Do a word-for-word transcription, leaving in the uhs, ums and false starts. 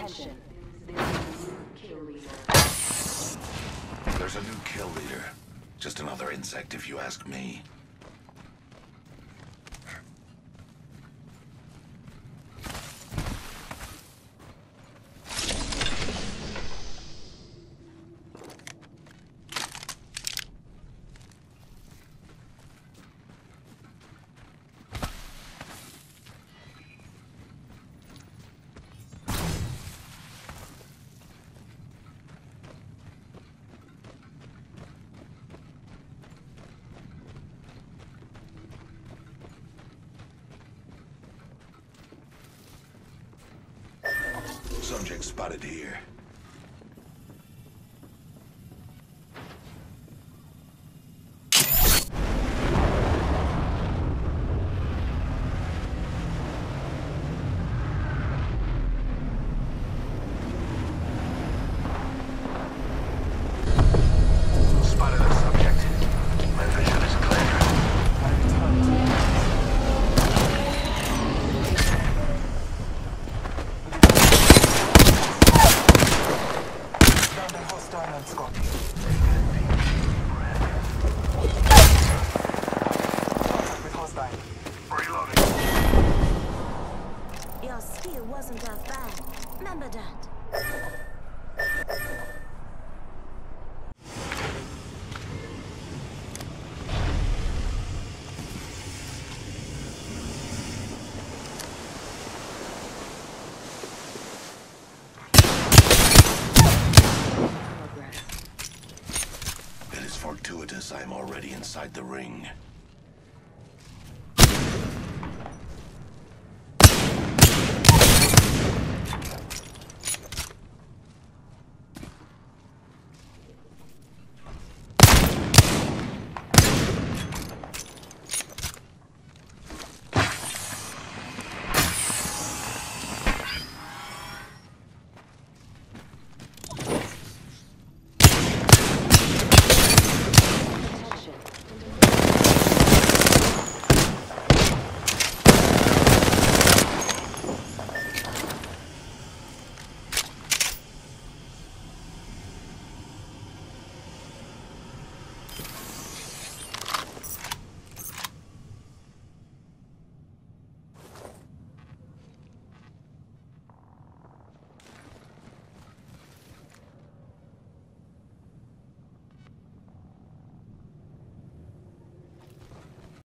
Attention. There's a new kill leader. There's a new kill leader. Just another insect if you ask me. Subject spotted here. Spotted a subject. My vision is clear. Your skill wasn't half bad. Remember that. It is fortuitous I am already inside the ring.